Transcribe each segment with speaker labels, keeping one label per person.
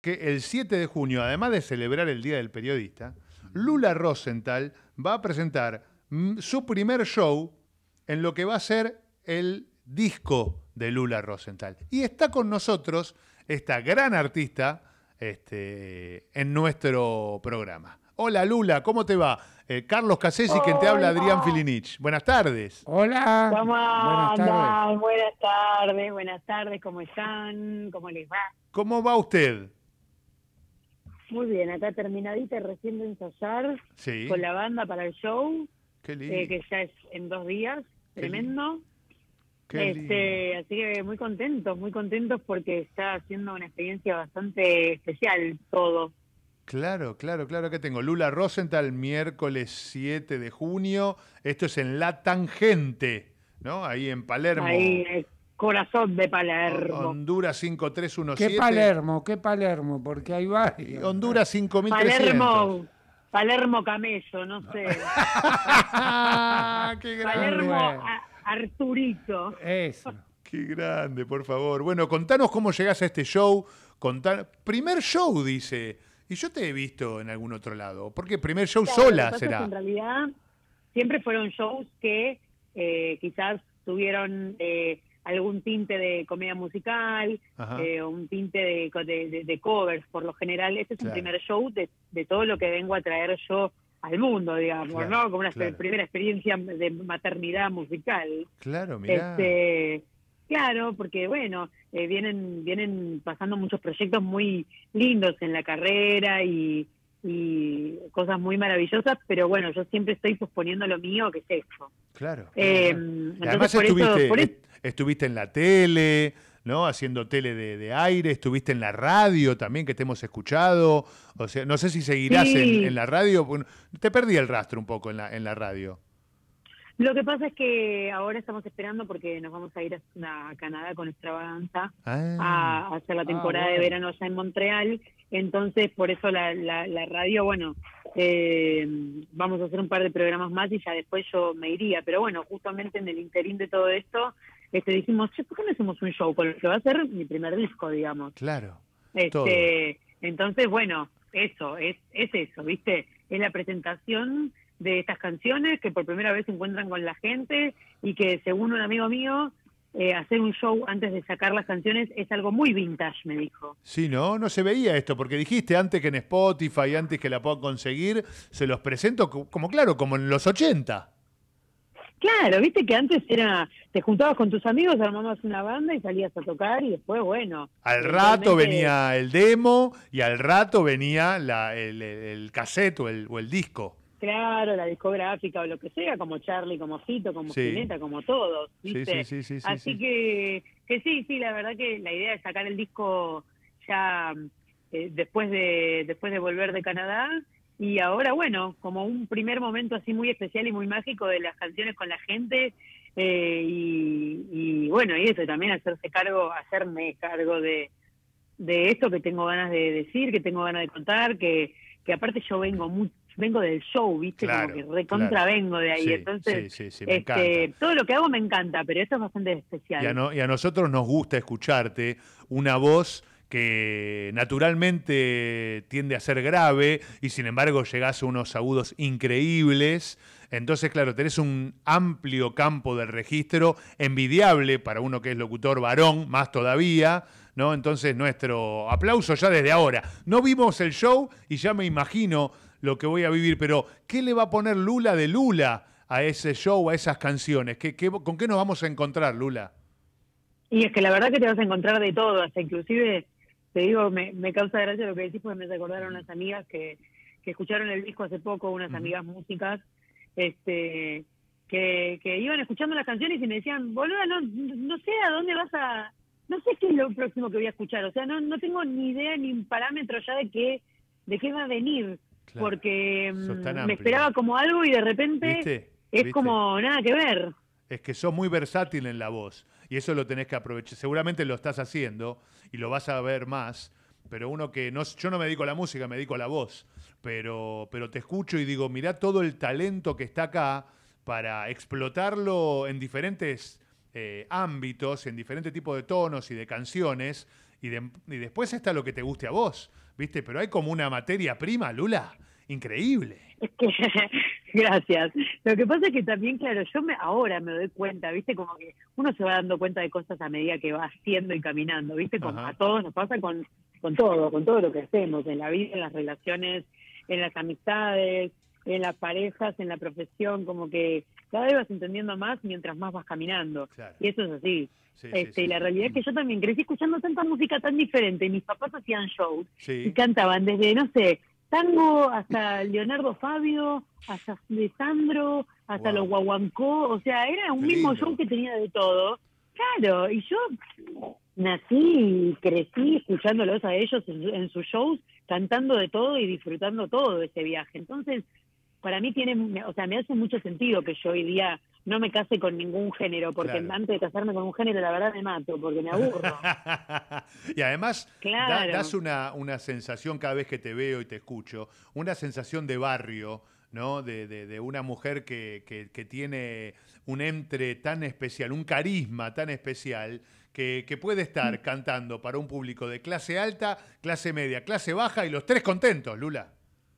Speaker 1: que el 7 de junio, además de celebrar el Día del Periodista, Lula Rosenthal va a presentar su primer show en lo que va a ser el disco de Lula Rosenthal. Y está con nosotros esta gran artista en nuestro programa. Hola Lula, ¿cómo te va? Carlos Cassesi, quien te habla, Adrián Filinich. Buenas tardes.
Speaker 2: Hola.
Speaker 3: ¿Cómo
Speaker 2: Buenas
Speaker 3: andan?
Speaker 2: tardes.
Speaker 3: Buenas tardes, ¿cómo están? ¿Cómo les va?
Speaker 1: ¿Cómo va usted?
Speaker 3: Muy bien, acá terminadita, recién de ensayar con la banda para el show,
Speaker 1: Qué lindo.
Speaker 3: que ya es en 2 días, tremendo.
Speaker 1: Qué lindo.
Speaker 3: Así que muy contentos porque está siendo una experiencia bastante especial todo.
Speaker 1: Claro, que tengo. Lula Rosenthal, miércoles 7 de junio. Esto es en La Tangente, ¿no? Ahí en Palermo.
Speaker 3: Ahí, el corazón de Palermo.
Speaker 1: Honduras 5317.
Speaker 2: ¿Qué Palermo? Porque hay varios.
Speaker 1: Honduras 5300.
Speaker 3: Palermo Camello, no sé.
Speaker 1: ¡Qué grande!
Speaker 3: Palermo Arturito.
Speaker 2: Eso.
Speaker 1: ¡Qué grande, por favor! Bueno, contanos cómo llegás a este show. Primer show, dice. Y yo te he visto en algún otro lado. Porque primer show
Speaker 3: Claro,
Speaker 1: sola
Speaker 3: lo que pasa
Speaker 1: será.
Speaker 3: es que en realidad siempre fueron shows que quizás tuvieron algún tinte de comedia musical, un tinte de covers. Por lo general, este es un primer show de todo lo que vengo a traer yo al mundo, digamos, ¿no? Como una primera experiencia de maternidad musical.
Speaker 1: Claro, mirá.
Speaker 3: Claro, porque bueno, vienen pasando muchos proyectos muy lindos en la carrera y cosas muy maravillosas, pero bueno, yo siempre estoy posponiendo lo mío, que es esto.
Speaker 1: Claro.
Speaker 3: Entonces,
Speaker 1: además estuviste en la tele, ¿no? Haciendo tele de aire, estuviste en la radio también, que te hemos escuchado. O sea, no sé si seguirás en la radio. Te perdí el rastro un poco en la radio.
Speaker 3: Lo que pasa es que ahora estamos esperando porque nos vamos a ir a Canadá con Extravaganza a hacer la temporada de verano allá en Montreal. Entonces, por eso la radio, bueno, vamos a hacer un par de programas más y ya después yo me iría. Pero bueno, justamente en el interín de todo esto, dijimos, ¿por qué no hacemos un show con lo que va a ser mi primer disco, digamos?
Speaker 1: Claro.
Speaker 3: Entonces, bueno, eso, es eso, ¿viste? Es la presentación de estas canciones que por primera vez se encuentran con la gente y que, según un amigo mío, hacer un show antes de sacar las canciones es algo muy vintage, me dijo.
Speaker 1: Sí, no se veía esto, porque dijiste antes que en Spotify, antes que la puedan conseguir, se los presento como en los 80.
Speaker 3: Claro, viste que antes te juntabas con tus amigos, armabas una banda y salías a tocar y después, bueno.
Speaker 1: Al rato venía el demo y al rato venía el cassette o el disco.
Speaker 3: Claro, la discográfica o lo que sea, como Charlie, como Fito, como Spinetta, como todos, ¿viste?
Speaker 1: Sí.
Speaker 3: Así que sí, la verdad que la idea es sacar el disco ya después de volver de Canadá, y ahora, bueno, como un primer momento así muy especial y muy mágico de las canciones con la gente, y bueno, y eso, también hacerme cargo de esto que tengo ganas de decir, que tengo ganas de contar, que aparte yo vengo del show, ¿viste?
Speaker 1: Claro,
Speaker 3: como que recontra vengo de ahí. Entonces,
Speaker 1: me encanta.
Speaker 3: Todo lo que hago me encanta, pero esto es bastante especial.
Speaker 1: Y a nosotros nos gusta escucharte una voz que naturalmente tiende a ser grave y sin embargo llegás a unos agudos increíbles. Entonces, claro, tenés un amplio campo de registro, envidiable para uno que es locutor varón, más todavía, ¿no? Entonces, nuestro aplauso ya desde ahora. No vimos el show y ya me imagino lo que voy a vivir, pero ¿qué le va a poner Lula de Lula a ese show, a esas canciones? ¿Con qué nos vamos a encontrar, Lula?
Speaker 3: Y es que la verdad que te vas a encontrar de todo, hasta inclusive, te digo, me causa gracia lo que decís, porque me recordaron unas amigas que escucharon el disco hace poco, unas amigas músicas, que iban escuchando las canciones y me decían, boluda, no sé a dónde vas a... No sé qué es lo próximo que voy a escuchar, o sea, no tengo ni idea ni un parámetro ya de qué va a venir. Claro, porque me esperaba como algo y de repente ¿Viste? Como nada que ver.
Speaker 1: Es que sos muy versátil en la voz y eso lo tenés que aprovechar. Seguramente lo estás haciendo y lo vas a ver más, pero yo no me dedico a la música, me dedico a la voz, pero te escucho y digo, mirá todo el talento que está acá para explotarlo en diferentes ámbitos, en diferentes tipos de tonos y de canciones, y después está lo que te guste a vos, ¿viste? Pero hay como una materia prima, Lula, increíble.
Speaker 3: Es que, gracias. Lo que pasa es que también, claro, ahora me doy cuenta, ¿viste? Como que uno se va dando cuenta de cosas a medida que va haciendo y caminando, ¿viste? Como
Speaker 1: Ajá.
Speaker 3: a todos nos pasa con todo lo que hacemos, en la vida, en las relaciones, en las amistades, en las parejas, en la profesión, como que cada vez vas entendiendo más mientras más vas caminando.
Speaker 1: Claro.
Speaker 3: Y eso es así.
Speaker 1: Sí,
Speaker 3: Y la realidad es que yo también crecí escuchando tanta música tan diferente. Mis papás hacían shows
Speaker 1: Sí.
Speaker 3: y cantaban desde, no sé, tango hasta Leonardo Fabio, hasta Alessandro, hasta
Speaker 1: Wow.
Speaker 3: los guaguancó. O sea, era un
Speaker 1: Qué
Speaker 3: mismo
Speaker 1: lindo.
Speaker 3: show que tenía de todo. Claro, y yo nací y crecí escuchándolos a ellos en sus shows, cantando de todo y disfrutando todo de ese viaje. Entonces, para mí me hace mucho sentido que yo hoy día no me case con ningún género, porque
Speaker 1: Claro.
Speaker 3: antes de casarme con un género, la verdad me mato, porque me aburro.
Speaker 1: Y además
Speaker 3: Claro.
Speaker 1: das una sensación cada vez que te veo y te escucho, una sensación de barrio, ¿no? De una mujer que tiene un entre tan especial, un carisma tan especial, que puede estar cantando para un público de clase alta, clase media, clase baja y los tres contentos, Lula.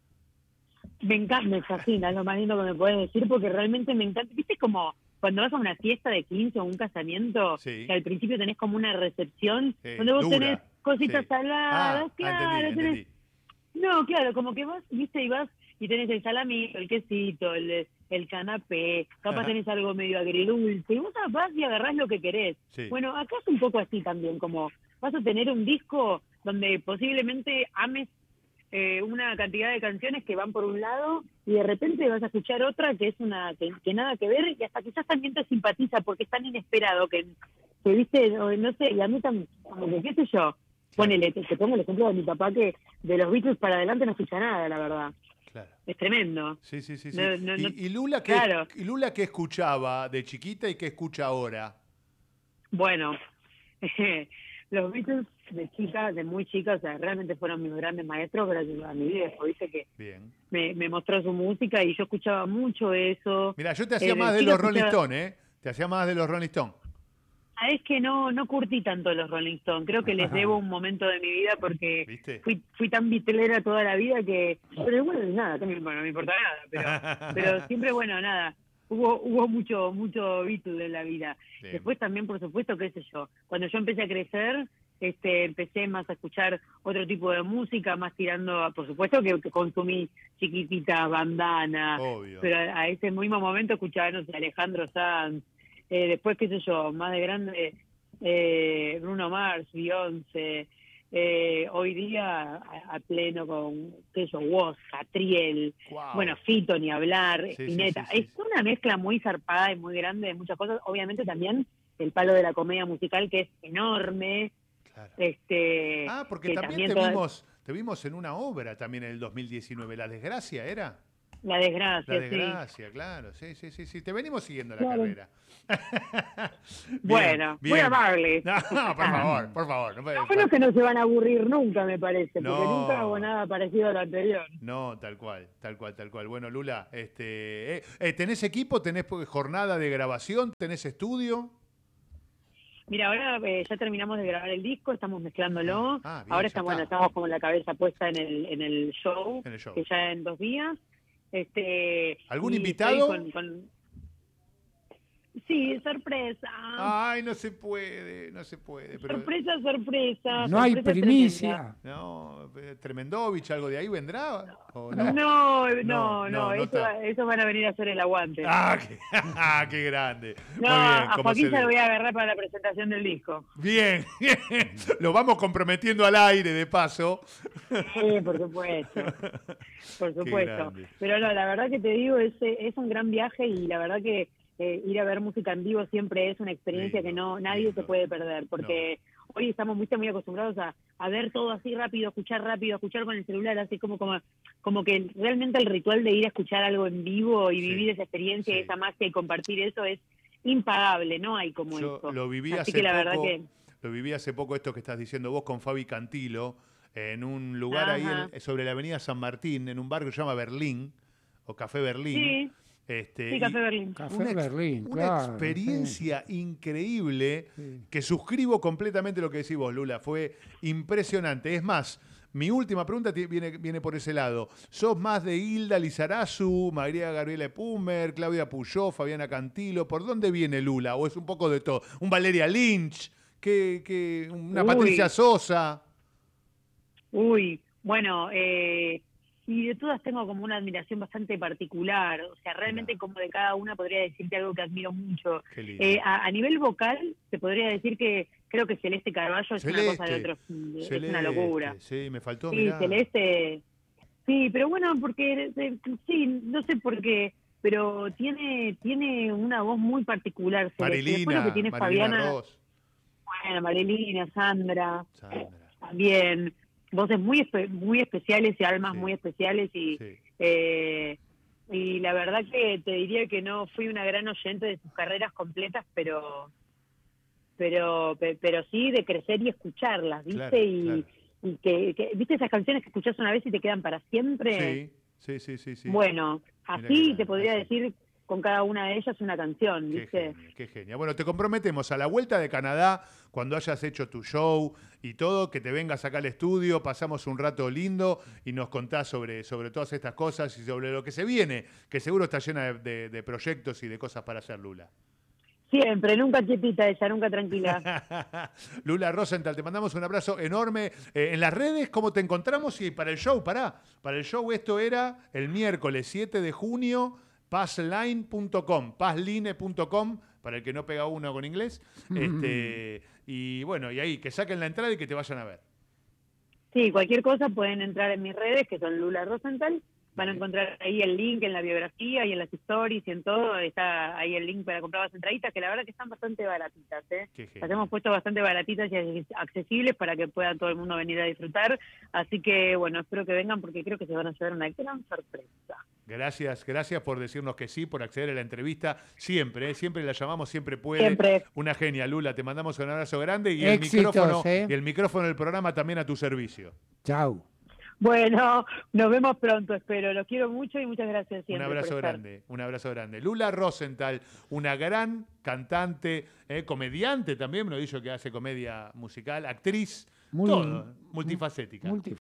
Speaker 3: Me encanta, me fascina, es lo más lindo que me puedes decir, porque realmente me encanta. ¿Viste como cuando vas a una fiesta de 15 o un casamiento,
Speaker 1: Sí.
Speaker 3: que al principio tenés como una recepción, donde vos
Speaker 1: Dura.
Speaker 3: tenés cositas
Speaker 1: Sí.
Speaker 3: saladas, claro,
Speaker 1: entendí.
Speaker 3: No, claro, como que vas, viste, y vas y tenés el salamito, el quesito, el canapé, capaz tenés algo medio agridulce, y vos vas y agarrás lo que querés.
Speaker 1: Sí.
Speaker 3: Bueno, acá es un poco así también, como vas a tener un disco donde posiblemente ames una cantidad de canciones que van por un lado y de repente vas a escuchar otra que es una que nada que ver y hasta quizás también te simpatiza porque es tan inesperado que viste, no sé, y a mí también, como que qué sé yo, ponele, te pongo el ejemplo de mi papá que de los Beatles para adelante no escucha nada, la verdad.
Speaker 1: Claro.
Speaker 3: Es tremendo.
Speaker 1: Sí.
Speaker 3: No,
Speaker 1: ¿Y Lula
Speaker 3: claro.
Speaker 1: y Lula qué escuchaba de chiquita y qué escucha ahora?
Speaker 3: Bueno, los Beatles de muy chica, o sea, realmente fueron mis grandes maestros gracias a mi viejo, viste que
Speaker 1: Bien.
Speaker 3: me mostró su música y yo escuchaba mucho eso.
Speaker 1: Mira, yo te hacía más de
Speaker 3: chica
Speaker 1: los Rolling
Speaker 3: escuchaba-
Speaker 1: Stones, ¿eh? Te hacía más de los Rolling Stones.
Speaker 3: Es que no curtí tanto los Rolling Stones, creo que les debo un momento de mi vida porque
Speaker 1: ¿Viste?
Speaker 3: fui tan bitlera toda la vida que, pero bueno, nada, también, bueno, no me importa nada, pero siempre, bueno, nada, hubo mucho Beatle en la vida.
Speaker 1: Bien.
Speaker 3: Después también, por supuesto, qué sé yo, cuando yo empecé a crecer, empecé más a escuchar otro tipo de música, más tirando, por supuesto que consumí Chiquitita, Bandana,
Speaker 1: Obvio.
Speaker 3: pero a ese mismo momento escuchaba, no sé, Alejandro Sanz, después, qué sé yo, más de grande, Bruno Mars, Beyoncé, hoy día a pleno con, qué sé yo, Woz, Catriel,
Speaker 1: Guau.
Speaker 3: bueno, Fito, ni hablar,
Speaker 1: Sí,
Speaker 3: Spinetta.
Speaker 1: sí.
Speaker 3: Es una mezcla muy zarpada y muy grande de muchas cosas. Obviamente también el palo de la comedia musical, que es enorme.
Speaker 1: Claro. Porque
Speaker 3: Que
Speaker 1: también
Speaker 3: toda-
Speaker 1: te vimos en una obra también en el 2019, La Desgracia, ¿era?
Speaker 3: La desgracia,
Speaker 1: La
Speaker 3: sí.
Speaker 1: Desgracia, claro, sí. Te venimos siguiendo la
Speaker 3: Claro.
Speaker 1: carrera. Bien,
Speaker 3: Bueno,
Speaker 1: bien.
Speaker 3: muy amable.
Speaker 1: No, por favor. No,
Speaker 3: Lo bueno es que no se van a aburrir nunca, me parece, porque
Speaker 1: No.
Speaker 3: nunca hago nada parecido a lo anterior.
Speaker 1: No, tal cual. Bueno, Lula, ¿tenés equipo? ¿Tenés jornada de grabación? ¿Tenés estudio?
Speaker 3: Mira, ahora ya terminamos de grabar el disco, estamos mezclándolo.
Speaker 1: Bien,
Speaker 3: Ahora
Speaker 1: ya está.
Speaker 3: estamos con la cabeza puesta en el show,
Speaker 1: En el show.
Speaker 3: que ya en 2 días.
Speaker 1: ¿Algún
Speaker 3: y
Speaker 1: invitado?
Speaker 3: estoy Sí, sorpresa.
Speaker 1: Ay, no se puede. Pero,
Speaker 3: Sorpresa.
Speaker 2: No hay
Speaker 3: sorpresa
Speaker 2: primicia.
Speaker 1: no, Tremendovich, ¿algo de ahí vendrá? ¿O
Speaker 3: tremenda.
Speaker 1: no?
Speaker 3: No, eso van a venir a hacer el aguante.
Speaker 1: Qué grande.
Speaker 3: No,
Speaker 1: Muy bien,
Speaker 3: a
Speaker 1: como
Speaker 3: Joaquín
Speaker 1: se
Speaker 3: se lo
Speaker 1: ve.
Speaker 3: voy a agarrar para la presentación del disco.
Speaker 1: Bien. Lo vamos comprometiendo al aire, de paso.
Speaker 3: Sí, por supuesto. Por supuesto.
Speaker 1: grande.
Speaker 3: Pero no, la verdad que te digo, es un gran viaje y la verdad que ir a ver música en vivo siempre es una experiencia
Speaker 1: Lindo,
Speaker 3: que nadie
Speaker 1: lindo.
Speaker 3: se puede perder, porque hoy estamos muy acostumbrados a ver todo así rápido, escuchar con el celular, así como que realmente el ritual de ir a escuchar algo en vivo y
Speaker 1: Sí,
Speaker 3: vivir esa experiencia,
Speaker 1: sí.
Speaker 3: esa magia y compartir eso es impagable, no hay como
Speaker 1: Yo
Speaker 3: eso.
Speaker 1: lo viví
Speaker 3: Así
Speaker 1: hace
Speaker 3: que la verdad
Speaker 1: poco.
Speaker 3: que
Speaker 1: Lo viví hace poco esto que estás diciendo vos con Fabi Cantilo, en un lugar ahí
Speaker 3: Ajá.
Speaker 1: sobre la avenida San Martín, en un bar que se llama Berlín, o Café Berlín.
Speaker 3: sí, Sí, Café Berlín.
Speaker 2: Café Berlín,
Speaker 1: una
Speaker 2: claro,
Speaker 1: experiencia increíble
Speaker 2: Sí.
Speaker 1: que suscribo completamente lo que decís vos, Lula. Fue impresionante. Es más, mi última pregunta viene por ese lado. ¿Sos más de Hilda Lizarazu, María Gabriela Pumer, Claudia Puyó, Fabiana Cantilo? ¿Por dónde viene Lula? ¿O es un poco de todo? ¿Un Valeria Lynch? ¿Una Patricia Sosa?
Speaker 3: Uy, bueno, y de todas tengo como una admiración bastante particular. O sea, realmente
Speaker 1: Mirá.
Speaker 3: como de cada una podría decirte algo que admiro mucho.
Speaker 1: Qué lindo.
Speaker 3: A nivel vocal, te podría decir que creo que Celeste Carballo es una cosa de otro. Es una locura.
Speaker 1: Sí, me faltó,
Speaker 3: Sí,
Speaker 1: mirá.
Speaker 3: Celeste. Sí, pero bueno, porque sí, no sé por qué, pero tiene una voz muy particular. Celeste. Después lo que tiene Fabiana,
Speaker 1: Ross.
Speaker 3: bueno, Marilina, Sandra,
Speaker 1: Sandra.
Speaker 3: también voces muy especiales y almas
Speaker 1: Sí.
Speaker 3: muy especiales
Speaker 1: Sí.
Speaker 3: y la verdad que te diría que no fui una gran oyente de sus carreras completas, pero sí de crecer y escucharlas, ¿viste?
Speaker 1: Claro, claro.
Speaker 3: Y que ¿viste esas canciones que escuchás una vez y te quedan para siempre?
Speaker 1: Sí.
Speaker 3: Bueno,
Speaker 1: Mira
Speaker 3: así
Speaker 1: qué
Speaker 3: te podría
Speaker 1: así.
Speaker 3: decir con cada una de ellas una canción,
Speaker 1: Qué
Speaker 3: ¿viste?
Speaker 1: genia, qué genia. Bueno, te comprometemos a la vuelta de Canadá, cuando hayas hecho tu show y todo, que te vengas acá al estudio, pasamos un rato lindo y nos contás sobre todas estas cosas y sobre lo que se viene, que seguro está llena de proyectos y de cosas para hacer, Lula.
Speaker 3: Siempre, nunca quietita ella, nunca tranquila.
Speaker 1: Lula Rosenthal, te mandamos un abrazo enorme. En las redes, ¿cómo te encontramos? Y para el show, para el show esto era el miércoles 7 de junio, pazline.com, para el que no pega uno con inglés. Y bueno, y ahí, que saquen la entrada y que te vayan a ver.
Speaker 3: Sí, cualquier cosa pueden entrar en mis redes, que son Lula Rosenthal. Van a
Speaker 1: Bien.
Speaker 3: encontrar ahí el link en la biografía y en las stories y en todo. Está ahí el link para comprar las entraditas, que la verdad que están bastante baratitas, ¿eh?
Speaker 1: Qué genial.
Speaker 3: Las hemos puesto bastante baratitas y accesibles para que pueda todo el mundo venir a disfrutar. Así que, bueno, espero que vengan porque creo que se van a llevar una gran sorpresa.
Speaker 1: Gracias por decirnos que sí, por acceder a la entrevista. Siempre la llamamos, siempre puede.
Speaker 3: Siempre.
Speaker 1: Una genia, Lula. Te mandamos un abrazo grande y
Speaker 2: Éxitos,
Speaker 1: el micrófono del programa también a tu servicio.
Speaker 2: Chau.
Speaker 3: Bueno, nos vemos pronto, espero. Los quiero mucho y muchas gracias siempre.
Speaker 1: Un abrazo
Speaker 3: por estar.
Speaker 1: grande, un abrazo grande. Lula Rosenthal, una gran cantante, comediante también, me lo dicho que hace comedia musical, actriz, todo, multifacética.